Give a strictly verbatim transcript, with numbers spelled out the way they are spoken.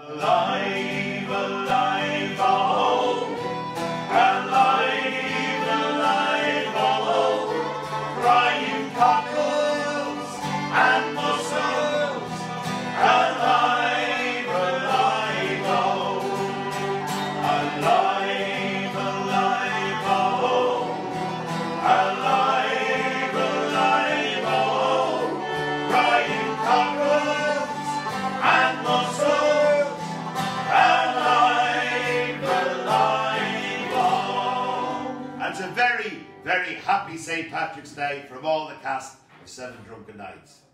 Alive, alive, oh, alive, alive, oh, crying cockles and mussels, alive, alive, oh, alive, alive, oh, alive, alive, oh, crying cockles and mussels. It's a very, very happy Saint Patrick's Day from all the cast of Seven Drunken Nights.